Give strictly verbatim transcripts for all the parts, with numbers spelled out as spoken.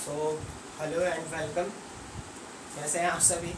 So hello and welcome. कैसे हैं आप सभी?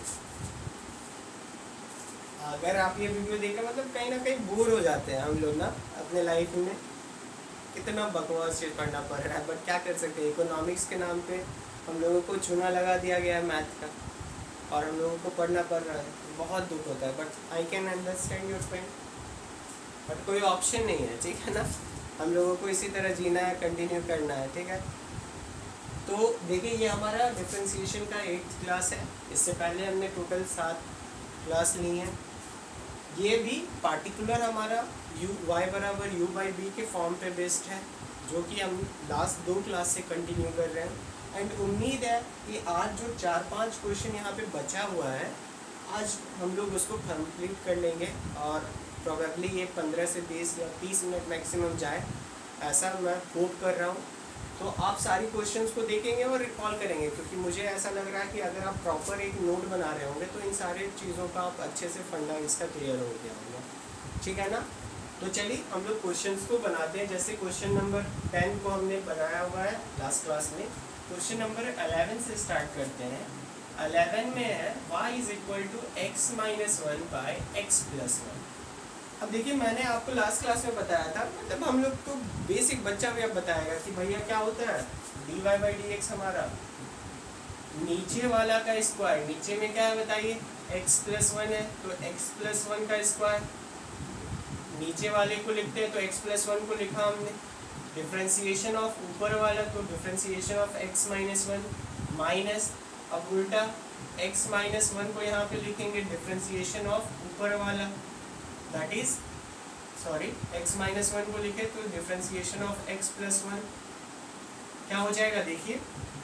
अगर आप ये वीडियो देखें मतलब कहीं ना कहीं बोर हो जाते हैं हम लोग ना अपने लाइफ में। कितना बकवास चीज़ पढ़ना पड़ रहा है, बट क्या कर सकते हैं। इकोनॉमिक्स के नाम पे हम लोगों को चूना लगा दिया गया है मैथ का, और हम लोगों को पढ़ना पड़ रहा है। बहुत दुख होता है, but I can understand your point. But कोई ऑप्शन नहीं है, ठीक है ना। हम लोगों को इसी तरह जीना है, कंटिन्यू करना है, ठीक है। तो देखिए, ये हमारा डिफरेंशिएशन का एट्थ क्लास है। इससे पहले हमने टोटल सात क्लास ली हैं। ये भी पार्टिकुलर हमारा u y बराबर u बाई बी के फॉर्म पे बेस्ड है, जो कि हम लास्ट दो क्लास से कंटिन्यू कर रहे हैं। एंड उम्मीद है कि आज जो चार पांच क्वेश्चन यहाँ पे बचा हुआ है, आज हम लोग उसको कंप्लीट कर लेंगे, और प्रोबेबली ये पंद्रह से बीस या तीस मिनट मैक्सिमम जाए, ऐसा मैं होप कर रहा हूँ। तो आप सारी क्वेश्चंस को देखेंगे और रिकॉल करेंगे, क्योंकि मुझे ऐसा लग रहा है कि अगर आप प्रॉपर एक नोट बना रहे होंगे तो इन सारी चीज़ों का आप अच्छे से फंडा इसका क्लियर हो गया होगा, ठीक है ना। तो चलिए हम लोग क्वेश्चंस को बनाते हैं। जैसे क्वेश्चन नंबर टेन को हमने बनाया हुआ है लास्ट क्लास में। क्वेश्चन नंबर अलेवन से स्टार्ट करते हैं। अलेवन में है y is equal to x minus one by x plus one. अब देखिए, मैंने आपको लास्ट क्लास में बताया था, मतलब हम लोग तो बेसिक बच्चा भी अब बताएगा कि भैया क्या होता है d y by d x हमारा नीचे वाला का स्क्वायर। नीचे में क्या है बताइए, x प्लस वन है, तो x प्लस वन का स्क्वायर। नीचे वाले को लिखते हैं तो x प्लस वन को लिखा हमने। डिफ्रेंसिएशन ऑफ ऊपर वाला तो differentiation of x minus one minus, अब उल्टा x माइनस वन को यहाँ पे लिखेंगे डिफ्रेंसिएशन ऑफ ऊपर वाला, that is sorry x minus one को लिखे तो differentiation of x plus one. क्या हो जाएगा देखिए,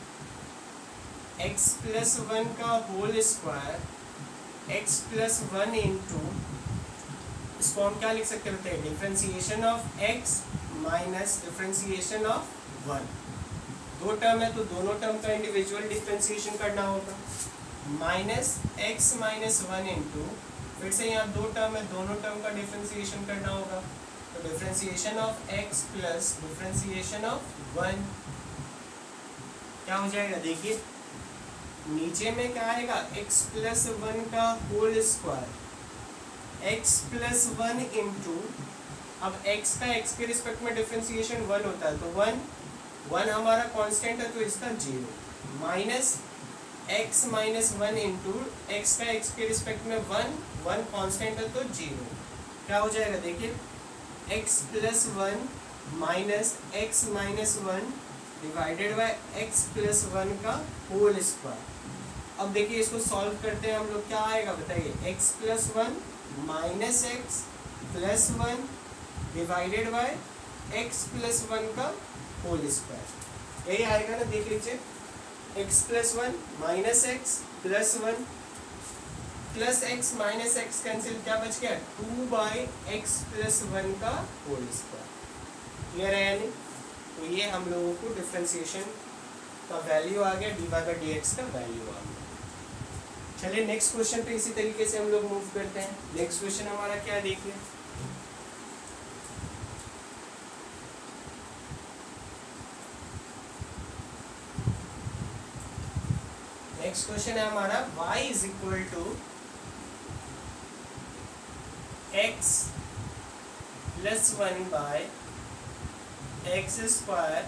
x प्लस वन का whole square x plus one into, इसको हम क्या लिख सकते होते हैं, differentiation of x minus differentiation of one. दो टर्म है तो दोनों टर्म का इंडिविजुअल डिफ्रेंसिएशन करना होगा, minus x minus one into, फिर से यहाँ दो टर्म है, दोनों टर्म का डिफ्रेंसिएशन करना होगा, तो differentiation of x plus differentiation of one. क्या हो जाएगा देखिए, नीचे में क्या आएगा, x प्लस वन का whole square x plus one into, अब x का x के रिस्पेक्ट में डिफ्रेंसिएशन वन होता है तो वन, वन हमारा कांस्टेंट है तो इसका zero, minus x minus one into x का x के रिस्पेक्ट में वन, वन कांस्टेंट है तो जीरो। क्या हो जाएगा देखिए, x plus one minus x minus one divided by x plus one का होल स्क्वायर। अब देखिए इसको सॉल्व करते हैं हम लोग, क्या आएगा बताइए, x plus one minus x plus one divided by x plus one का होल स्क्वायर, यही आएगा ना। देख लीजिए, x plus one minus x plus one plus x minus x cancel, क्या बच गया, two by x plus one का होल स्क्वायर। क्लियर है यानी, तो ये हम लोगों को डिफ्रेंसिएशन का वैल्यू आ गया, d y by d x का वैल्यू आ गया। चलिए नेक्स्ट क्वेश्चन पे इसी तरीके से हम लोग मूव करते हैं। नेक्स्ट क्वेश्चन हमारा क्या है देखिए, नेक्स्ट क्वेश्चन है हमारा y is equal to x plus one by x square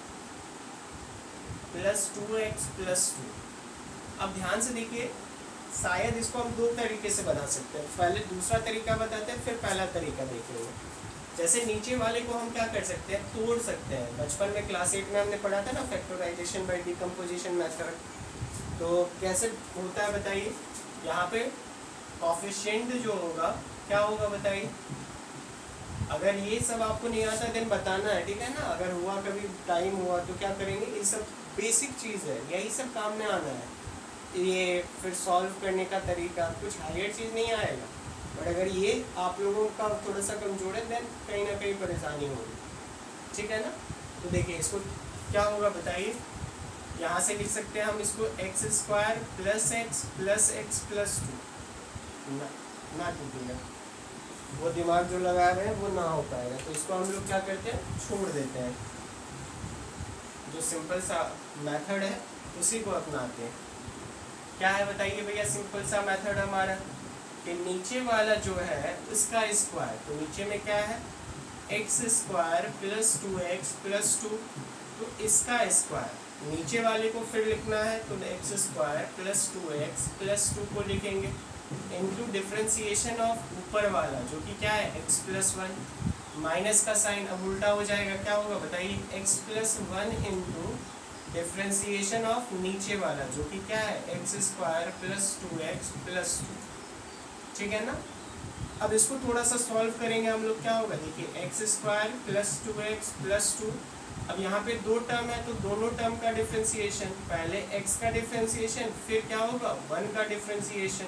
plus two x plus two. अब ध्यान से देखिए, शायद इसको हम दो तरीके से बना सकते हैं। पहले दूसरा तरीका बताते हैं, फिर पहला तरीका देखेंगे। जैसे नीचे वाले को हम क्या कर सकते हैं, तोड़ सकते हैं। बचपन में क्लास एट में हमने पढ़ा था ना, फैक्टराइजेशन बाय डिकम्पोजिशन मेथड। तो कैसे होता है बताइए, यहाँ पे कोफिशिएंट जो होगा क्या होगा बताइए। अगर ये सब आपको नहीं आता देन बताना है, ठीक है ना। अगर हुआ कभी टाइम हुआ तो क्या करेंगे, ये सब बेसिक चीज़ है, यही सब काम में आना है। ये फिर सॉल्व करने का तरीका, कुछ हायर चीज़ नहीं आएगा, बट अगर ये आप लोगों का थोड़ा सा कमजोर है देन कहीं ना कहीं परेशानी होगी, ठीक है ना। तो देखिए इसको क्या होगा बताइए, यहाँ से लिख सकते हैं हम इसको x square plus x plus x plus two, ना ना टूटेगा, वो दिमाग जो लगा रहे हैं वो ना हो पाएगा। तो इसको हम लोग क्या करते हैं, छोड़ देते हैं। जो सिंपल सा मेथड है उसी को अपनाते हैं। क्या है बताइए भैया सिंपल सा मेथड हमारा कि नीचे वाला जो है उसका स्क्वायर, तो नीचे में क्या है x square plus two x plus two, तो इसका स्क्वायर नीचे वाले को फिर लिखना है तो x square plus two x plus two को लिखेंगे इनटू डिफ्रेंसिएशन ऑफ ऊपर वाला जो कि क्या है एक्स प्लस वन, माइनस का साइन अब उल्टा हो जाएगा, क्या होगा बताइए x plus one into differentiation of नीचे वाला जो कि क्या है x square plus two x plus two, ठीक है ना। अब इसको थोड़ा सा सॉल्व करेंगे हम लोग, क्या होगा देखिए x square plus two x plus two, अब यहाँ पे दो टर्म है तो दोनों टर्म का डिफ्रेंसिएशन, पहले x का डिफ्रेंसिएशन फिर क्या होगा वन का differentiation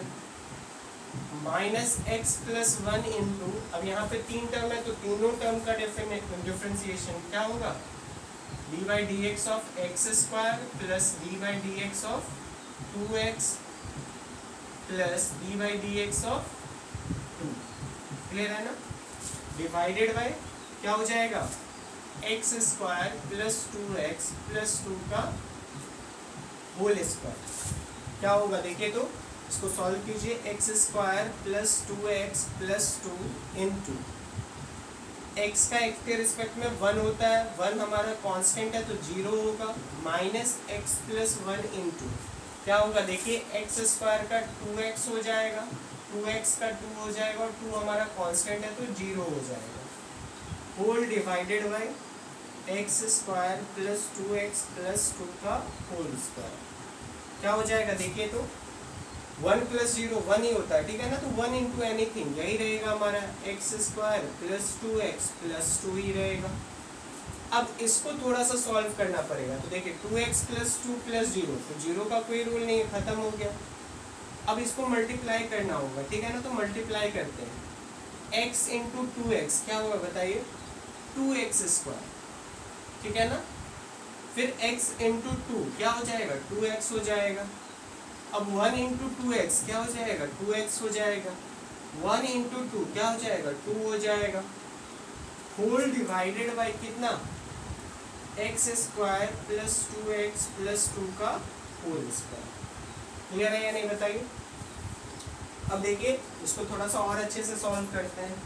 minus x plus one into, अब यहाँ पे तीन टर्म है तो तीनों टर्म का डिफ्रेंसिएशन क्या होगा d by d x of x square plus d by d x of two x plus d by d x of two, clear है ना। डिवाइडेड बाय क्या हो जाएगा x square plus two x plus two का whole square, क्या होगा देखिए तो इसको सॉल्व कीजिए x square plus two x plus two into x का एक्स के रिस्पेक्ट में वन होता है, वन हमारा कांस्टेंट है तो जीरो होगा, minus x plus one into क्या होगा देखिए एक्स स्क्वायर का टू एक्स हो जाएगा, टू एक्स का टू हो जाएगा और टू हमारा कांस्टेंट है तो जीरो हो जाएगा, whole divided by x square plus two x plus two का होल स्क्वायर, क्या हो जाएगा देखिए तो वन प्लस जीरो वन ही होता है, ठीक है ना, तो वन इंटू एनीथिंग यही रहेगा हमारा x square plus two x plus two ही रहेगा। अब इसको थोड़ा सा सॉल्व करना पड़ेगा, तो देखिए two x plus two plus zero, तो जीरो का कोई रूल नहीं है, खत्म हो गया। अब इसको मल्टीप्लाई करना होगा, ठीक है ना, तो मल्टीप्लाई करते हैं x इंटू टू एक्स क्या होगा बताइए टू एक्स स्क्वायर, ठीक है ना, फिर x इंटू टू क्या हो जाएगा टू एक्स हो जाएगा, अब वन इंटू टू एक्स क्या हो जाएगा टू एक्स हो जाएगा, वन इंटू टू क्या हो जाएगा टू हो जाएगा, होल डिवाइडेड बाय कितना x square plus two x plus two का होल स्क्वायर, क्लियर है या नहीं बताइए। अब देखिए इसको थोड़ा सा और अच्छे से सॉल्व करते हैं,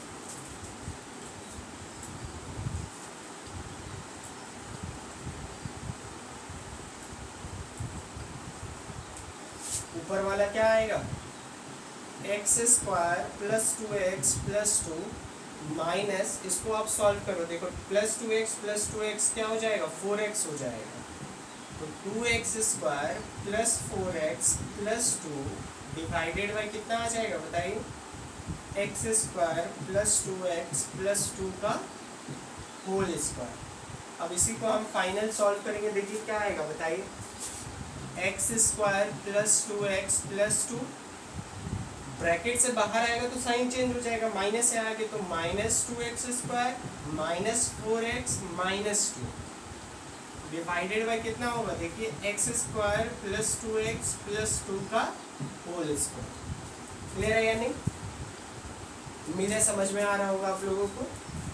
ऊपर वाला क्या आएगा x square plus two x plus two minus, इसको आप सॉल्व करो, देखो plus two x plus two x क्या हो जाएगा फोर एक्स हो जाएगा, तो two x square plus four x plus two divided by कितना आ जाएगा बताइए x square plus two x plus two का होल स्क्वायर। अब इसी को हम फाइनल सॉल्व करेंगे, देखिए क्या आएगा बताइए x square plus two x plus two, bracket से बाहर आएगा तो साइन चेंज हो जाएगा, माइनस से आएगा तो minus two x square minus four x minus two divided by कितना होगा देखिए x square plus two x plus two का होल स्क्वायर, क्लियर है या नहीं। उम्मीद है समझ में आ रहा होगा आप लोगों को।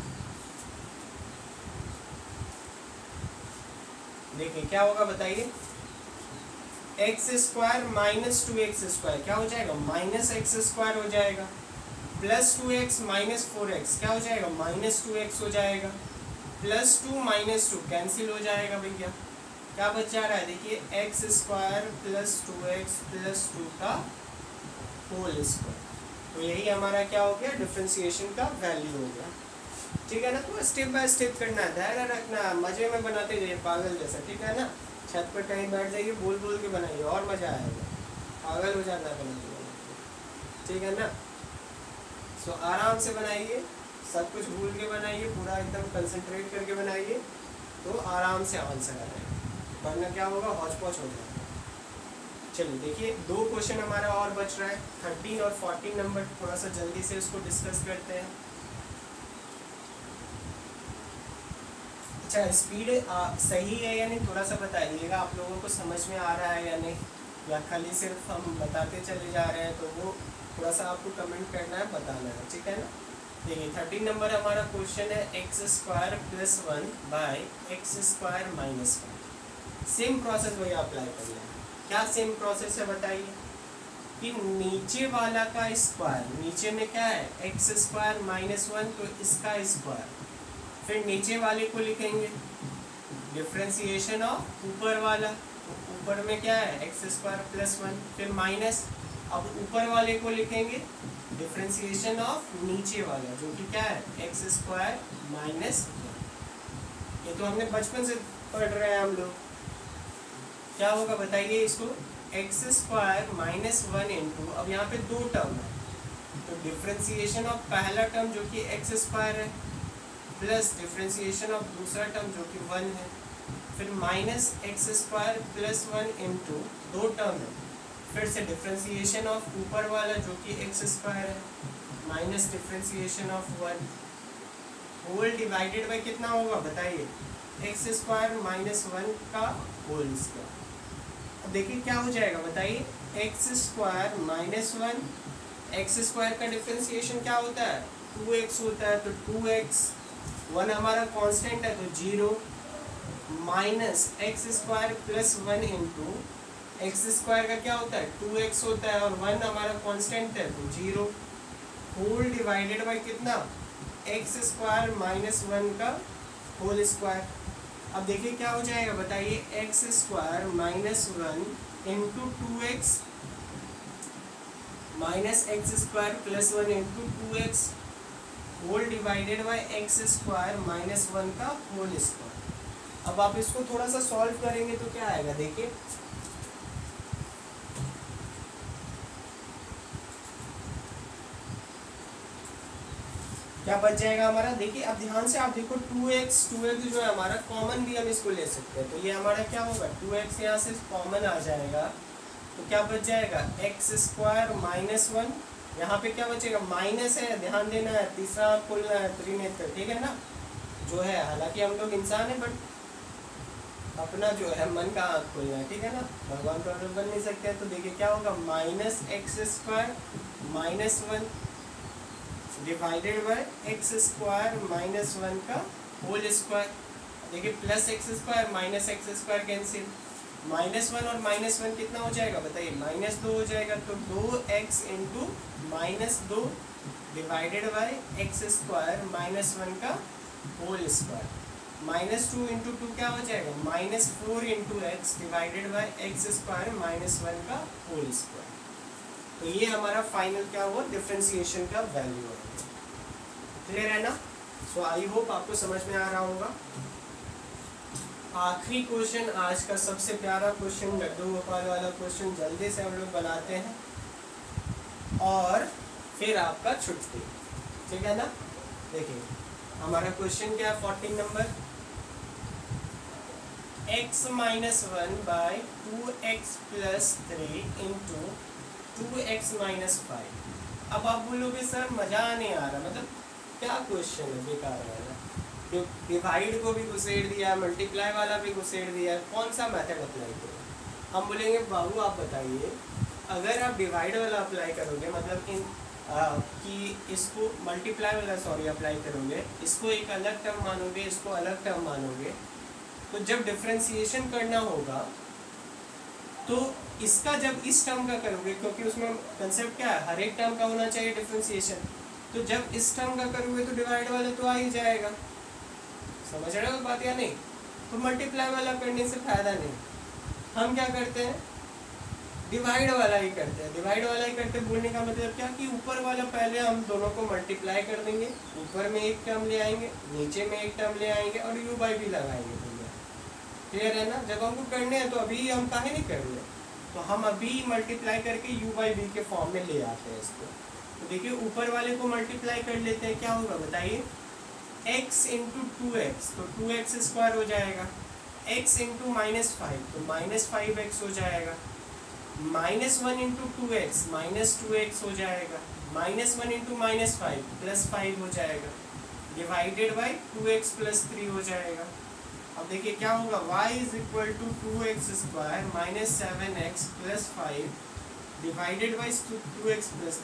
देखिए क्या होगा बताइए x square minus two x square क्या हो जाएगा माइनस एक्स स्क्वायर हो जाएगा, plus two x minus four x क्या हो जाएगा माइनस टू एक्स हो जाएगा, plus two minus two cancel हो जाएगा भैया, क्या बच जा रहा है देखिए x square plus two x plus two का होल स्क्वायर, तो यही हमारा क्या हो गया डिफ्रेंसिएशन का वैल्यू हो गया, ठीक है ना। तो स्टेप बाय स्टेप करना है, धैर्य रखना, मजे में बनाते जाइए पागल जैसा, ठीक है ना। छत पर कहीं बैठ जाइए, बोल बोल के बनाइए और मज़ा आएगा, पागल हो जाना बनाइए, ठीक है ना। सो so, आराम से बनाइए, सब कुछ भूल के बनाइए, पूरा एकदम कंसंट्रेट करके बनाइए, तो आराम से आंसर आ जाएगा, वरना क्या होगा हौच पौच हो जाएगा। चलिए देखिए दो क्वेश्चन हमारा और बच रहा है, थर्टीन और फोर्टीन नंबर, थोड़ा सा जल्दी से इसको डिस्कस करते हैं। अच्छा स्पीड सही है या नहीं थोड़ा सा बताइएगा, आप लोगों को समझ में आ रहा है या नहीं, या खाली सिर्फ हम बताते चले जा रहे हैं, तो वो थोड़ा सा आपको कमेंट करना है, बताना है, ठीक है ना। देखिए थर्टीन नंबर हमारा क्वेश्चन है x square plus one by x square minus one. Same process वही अप्लाई करना है। क्या सेम प्रोसेस है बताइए कि नीचे वाला का स्क्वायर, नीचे में क्या है एक्स स्क्वायर माइनस वन, तो इसका स्क्वायर, फिर नीचे वाले को लिखेंगे डिफ्रेंसिएशन ऑफ ऊपर वाला, ऊपर में क्या है एक्स स्क्वायर प्लस वन, फिर माइनस, अब ऊपर वाले को लिखेंगे डिफ्रेंसिएशन ऑफ नीचे वाला जो कि क्या है एक्स स्क्वायर माइनस वन। ये तो हमने बचपन से पढ़ रहे हैं हम लोग। क्या होगा बताइए इसको, x square minus one into, अब यहाँ पे दो टर्म है तो डिफ्रेंसिएशन ऑफ पहला टर्म जो कि एक्स स्क्वायर है प्लस डिफ्रेंसिएशन ऑफ दूसरा टर्म जो कि वन है, फिर minus x square plus one into दो टर्म है, फिर से डिफ्रेंसिएशन ऑफ ऊपर वाला जो कि एक्स स्क्वायर है minus differentiation of one, whole divided by कितना होगा बताइए एक्स स्क्वायर माइनस वन का होल स्क्वायर। अब देखिए क्या हो जाएगा बताइए, x square minus one, x square का डिफ्रेंसिएशन क्या होता है टू एक्स होता है, तो टू एक्स, वन हमारा कांस्टेंट है तो zero, minus x square plus one into x square का क्या होता है टू एक्स होता है और वन हमारा कांस्टेंट है तो जीरो, होल डिवाइडेड बाय कितना एक्स स्क्वायर माइनस वन का होल स्क्वायर। अब देखिए क्या हो जाएगा बताइए, x square minus one into two x minus x square plus one into two x whole divided by x square minus one का whole square. अब आप इसको थोड़ा सा सॉल्व करेंगे तो क्या आएगा देखिए, क्या बच जाएगा हमारा, देखिए अब ध्यान से आप देखो टू एक्स, टू एक्स जो है हमारा कॉमन भी हम इसको ले सकते हैं, तो ये हमारा क्या होगा टू एक्स यहाँ से कॉमन आ जाएगा तो क्या बच जाएगा एक्स स्क्वायर माइनस वन, यहाँ पे क्या बचेगा माइनस है, ध्यान देना है, तीसरा खोलना है त्रिनेत्र, ठीक है ना, जो है हालांकि हम लोग इंसान है बट अपना जो है मन का आँख खोलना है, ठीक है ना, भगवान तो हम लोग बन नहीं सकते। तो देखिए क्या होगा minus x square minus one divided by x square minus one का होल स्क्वायर। देखिए plus x square minus x square cancel, minus one और माइनस वन कितना हो जाएगा बताइए माइनस दो हो जाएगा, तो दो एक्स इंटू माइनस दो divided by x square minus one का whole square, minus two into two क्या हो जाएगा minus four into x divided by x square minus one का होल स्क्वायर। तो ये हमारा फाइनल क्या हुआ डिफरेंशिएशन का वैल्यू है। क्लियर है ना, सो आई होप आपको समझ में आ रहा होगा। आखिरी क्वेश्चन आज का सबसे प्यारा क्वेश्चन, लड्डू गोपाल वाला क्वेश्चन, जल्दी से हम लोग बनाते हैं और फिर आपका छुट्टी, ठीक है ना। देखिए हमारा क्वेश्चन क्या है, fourteen number, x minus one by two x plus three into two x minus five. अब आप बोलोगे सर मज़ा नहीं आ रहा, मतलब क्या क्वेश्चन है, बेकार है, डिवाइड को भी घुसेड़ दिया, मल्टीप्लाई वाला भी घुसेड़ दिया, कौन सा मेथड अप्लाई करें। हम बोलेंगे बाबू आप बताइए, अगर आप डिवाइड वाला अप्लाई करोगे मतलब इन आ, कि इसको मल्टीप्लाई वाला सॉरी अप्लाई करोगे, इसको एक अलग टर्म मानोगे, इसको अलग टर्म मानोगे, तो जब डिफ्रेंसिएशन करना होगा तो इसका जब इस टर्म का करोगे, क्योंकि उसमें कंसेप्ट क्या है हर एक टर्म का होना चाहिए डिफ्रेंसिएशन, तो जब इस टर्म का करोगे तो डिवाइड वाला तो आ ही जाएगा। समझ रहे हो बात या नहीं, तो मल्टीप्लाई वाला करने से फायदा नहीं, हम क्या करते हैं डिवाइड वाला ही करते हैं। डिवाइड वाला ही करते बोलने का मतलब क्या कि ऊपर वाला पहले हम दोनों को मल्टीप्लाई कर देंगे, ऊपर में एक टर्म ले आएंगे, नीचे में एक टर्म ले आएंगे और यू बाई भी लगाएंगे। क्लियर है ना, जब हमको करने हैं तो अभी हम काहे नहीं कर रहे, तो हम अभी मल्टीप्लाई करके यू बाई बी के फॉर्म में ले आते हैं इसको। तो देखिए ऊपर वाले को मल्टीप्लाई कर लेते हैं, क्या होगा बताइए x इंटू टू एक्स, तो टू एक्स स्क्वायर हो जाएगा, x इंटू माइनस फाइव तो माइनस फाइव एक्स हो जाएगा, minus one into two x minus two x हो जाएगा, minus one into minus five plus five हो जाएगा, divided by two x plus three हो जाएगा। अब देखिए क्या होगा y is equal to two x square minus seven x plus five divided by two x plus three.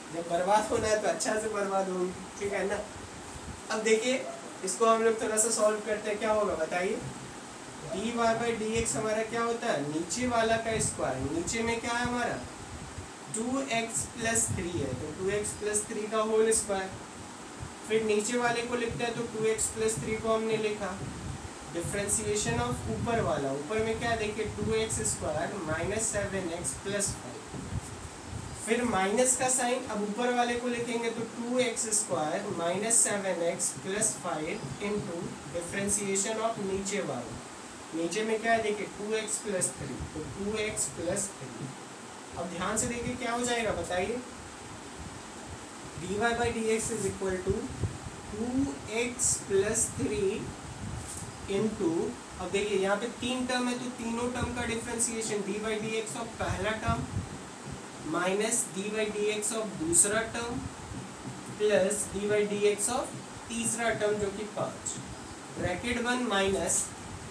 जब बर्बाद होना है तो अच्छा से बर्बाद होगी, ठीक है ना। अब देखिए इसको हम लोग थोड़ा सा सॉल्व करते हैं, क्या होगा बताइए। D y by d x हमारा क्या होता है, नीचे वाला का स्क्वायर, नीचे में क्या है हमारा टू एक्स प्लस थ्री है, तो टू एक्स प्लस थ्री का होल स्क्वायर। फिर नीचे वाले को लिखते हैं तो टू एक्स प्लस थ्री को हमने लिखा, डिफ्रेंसिएशन ऑफ ऊपर वाला, ऊपर में क्या देखिए two x square minus seven x plus five, फिर माइनस का साइन, अब ऊपर वाले को लिखेंगे तो two x square minus seven x plus five into differentiation of नीचे वाला, नीचे में क्या है देखिए टू एक्स प्लस थ्री, तो टू एक्स प्लस थ्री। अब ध्यान से देखिए क्या हो जाएगा बताइए, d y by d x is equal to two x plus three into, अब देखिए यहाँ पे तीन टर्म है तो तीनों टर्म का differentiation d by d x of पहला term minus d by d x of दूसरा term plus d by d x of तीसरा टर्म जो कि पाँच, bracket one minus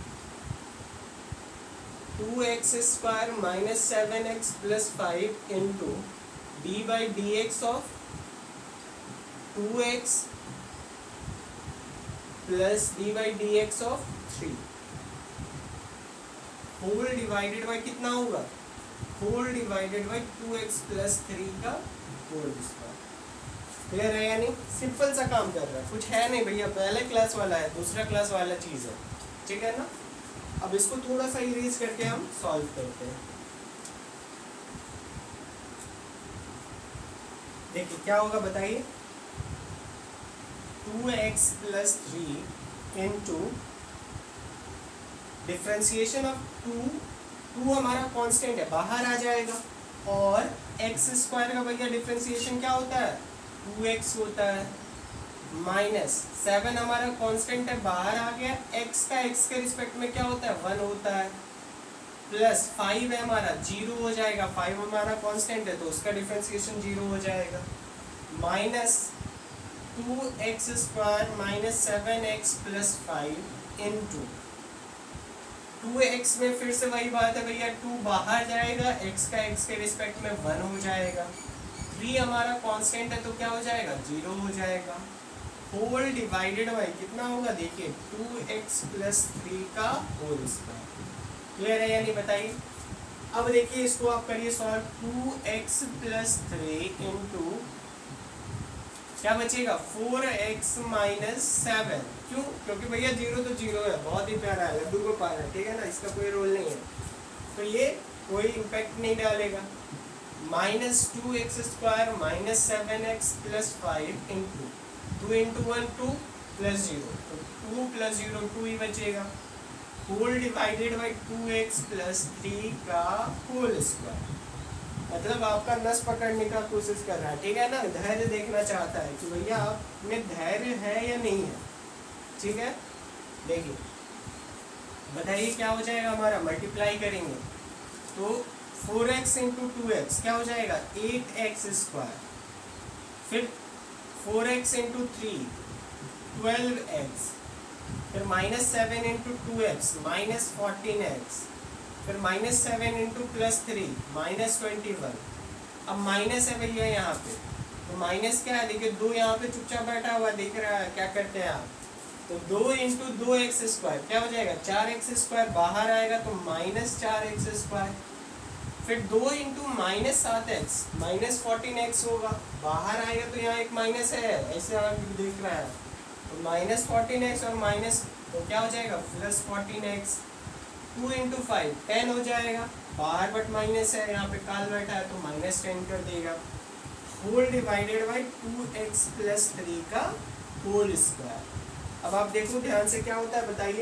two x square minus seven x plus five into d by d x of two x plus d by d x of three, whole divided by कितना होगा, whole divided by two x plus three का whole square. Clear है या नहीं, simple सा काम कर रहा है, कुछ है नहीं भैया, पहले क्लास वाला है, दूसरा क्लास वाला चीज़ है, ठीक है ना। अब इसको थोड़ा सा इरेज करके हम सॉल्व करते हैं। देखिए क्या होगा बताइए, two x plus three into differentiation of two, two हमारा कांस्टेंट है बाहर आ जाएगा, और एक्स स्क्वायर का भैया डिफ्रेंसिएशन क्या होता है टू एक्स होता है, माइनस सेवन हमारा कांस्टेंट है बाहर आ गया, एक्स का एक्स के रिस्पेक्ट में क्या होता है वन होता है, प्लस फाइव है हमारा जीरो हो जाएगा, फाइव हमारा कांस्टेंट है तो उसका डिफ्रेंसिएशन जीरो हो जाएगा, minus two x square minus seven x plus five into two x में फिर से वही बात है भैया, टू बाहर जाएगा, x का x के रिस्पेक्ट में वन हो जाएगा, थ्री हमारा कांस्टेंट है तो क्या हो जाएगा जीरो हो जाएगा, होल डिवाइडेड बाई कितना होगा देखिए टू एक्स प्लस थ्री का होल स्क्वायर। क्लियर है या नहीं बताइए। अब देखिए इसको आप करिए solve, two x plus three into क्या बचेगा फोर एक्स माइनस सेवन, क्यों, क्योंकि भैया जीरो तो जीरो है, बहुत ही प्यारा है, लड्डू को पार है, ठीक है ना, इसका कोई रोल नहीं है, तो ये कोई इम्पैक्ट नहीं डालेगा, minus two x square minus seven x plus five into two into one two plus zero, तो टू प्लस जीरो टू ही बचेगा, whole divided by two x plus three का होल स्क्वायर। मतलब आपका नस पकड़ने का कोशिश कर रहा है, ठीक है ना, धैर्य देखना चाहता है कि भैया आप में धैर्य है या नहीं है, ठीक है। देखिए बताइए क्या हो जाएगा हमारा, मल्टीप्लाई करेंगे तो four x into two x क्या हो जाएगा एट एक्स स्क्वायर, फिर four x into three twelve x, फिर minus seven into two x minus fourteen x, फिर minus seven into plus three minus twenty one. अब minus है भैया यहाँ पे, तो माइनस क्या है देखिए, दो यहाँ पे चुपचाप बैठा हुआ दिख रहा है, क्या करते हैं आप, तो दो इंटू दो एक्स स्क्वायर क्या हो जाएगा चार एक्स स्क्वायर, बाहर आएगा तो माइनस चार एक्स स्क्वायर, फिर दो इंटू माइनस सात एक्स माइनस फोर्टीन एक्स होगा, बाहर आएगा तो यहाँ एक माइनस है, ऐसे आप देख रहा है, तो माइनस फोर्टीन एक्स और माइनस तो क्या हो जाएगा plus fourteen x, two into five ten हो जाएगा, बाहर बट माइनस है, यहाँ पे काल बैठा है तो माइनस टेन कर देगा, whole divided by two x plus three का होल स्क्वायर। अब आप देखो ध्यान से क्या होता है बताइए,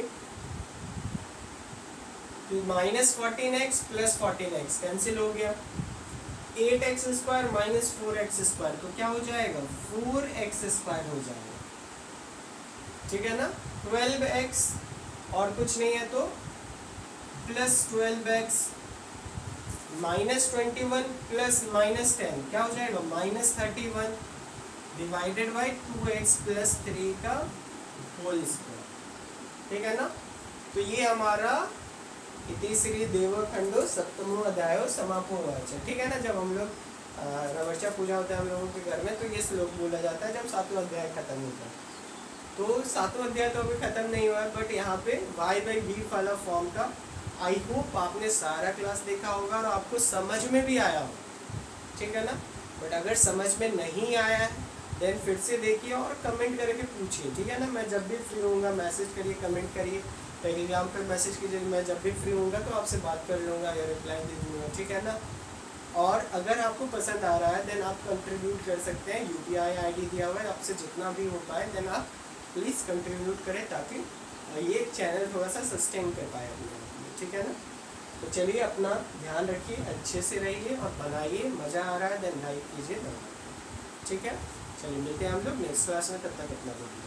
तो minus fourteen x plus fourteen x cancel हो गया, eight x square minus four x square तो क्या हो जाएगा फोर एक्स स्क्वायर हो जाएगा, ठीक है ना, ट्वेल्व एक्स और कुछ नहीं है तो plus twelve x minus twenty one plus minus ten क्या हो जाएगा minus thirty one divided by two x plus three का होल स्क्वायर, ठीक है ना। तो ये हमारा इति श्री देवखंडो सप्तमो अध्यायो समापो वाच है, ठीक है ना। जब हम लोग रवर्चा पूजा होता है हम लोगों के घर में, तो ये श्लोक बोला जाता है जब सातवां अध्याय खत्म होता है। तो सातवां अध्याय तो अभी खत्म नहीं हुआ है, बट यहाँ पे वाई बाई वी वाला फॉर्म का आई होप आपने सारा क्लास देखा होगा और आपको समझ में भी आया हो, ठीक है ना। बट अगर समझ में नहीं आया है देन फिर से देखिए और कमेंट करके पूछिए, ठीक है ना। मैं जब भी फ्री होऊंगा मैसेज करिए, कमेंट करिए, टेलीग्राम पर मैसेज कीजिए, मैं जब भी फ्री होऊंगा तो आपसे बात कर लूँगा या रिप्लाई दे दूँगा, ठीक है ना। और अगर आपको पसंद आ रहा है देन आप कंट्रीब्यूट कर सकते हैं, U P I I D दिया हुआ है, आपसे जितना भी हो पाए देन आप प्लीज़ कंट्रीब्यूट करें ताकि ये चैनल थोड़ा सा सस्टेन कर पाए अपने आप में, ठीक है ना। तो चलिए अपना ध्यान रखिए, अच्छे से रहिए और बनाइए, मज़ा आ रहा है देन लाइक कीजिए, ठीक है। चलिए मिलते हैं हम लोग नेक्स्ट क्लास में, तब तक अपना